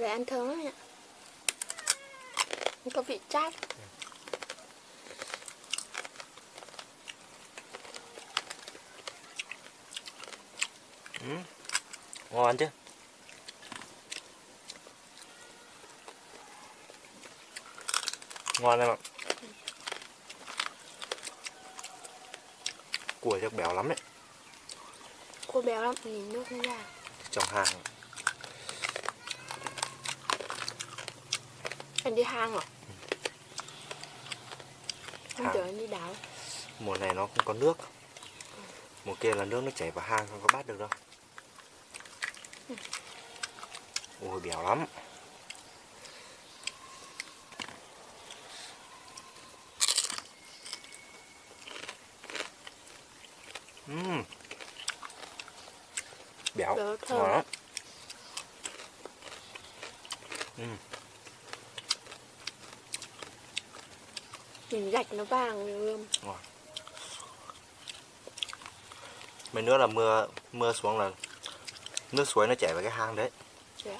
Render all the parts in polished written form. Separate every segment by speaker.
Speaker 1: này ăn thơm lắm ạ. Có vị chát.
Speaker 2: Ngon chứ. Ngon em ạ. Cua chắc béo lắm đấy.
Speaker 1: Cua béo lắm, nhìn nước không ra.
Speaker 2: Trong hang.
Speaker 1: Anh đi hang hả? Không tưởng anh đi đảo.
Speaker 2: Mùa này nó không có nước. Mùa kia là nước nó chảy vào hang không có bắt được đâu. Ôi béo lắm. Béo, ngon lắm.
Speaker 1: Nhìn gạch nó vàng luôn.
Speaker 2: Ngon. Mấy nữa là mưa xuống là nước suối nó chảy vào cái hang đấy.
Speaker 1: Dạ.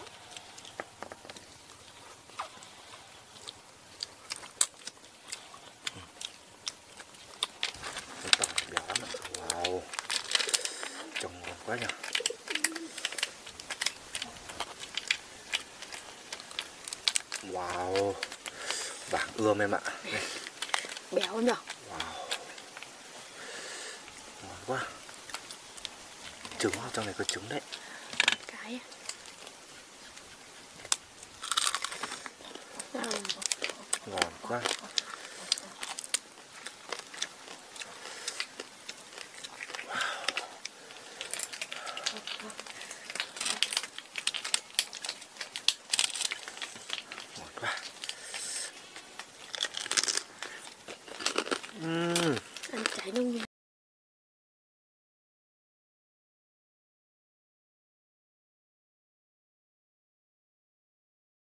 Speaker 2: Tỏi béo lắm. Wow. Trông ngon quá nhỉ. Wow. Vàng ươm em ạ. Đây.
Speaker 1: Béo nhỉ?
Speaker 2: Wow. Ngon quá. Trứng ở trong này có trứng đấy.
Speaker 1: Cái
Speaker 2: Ngon quá.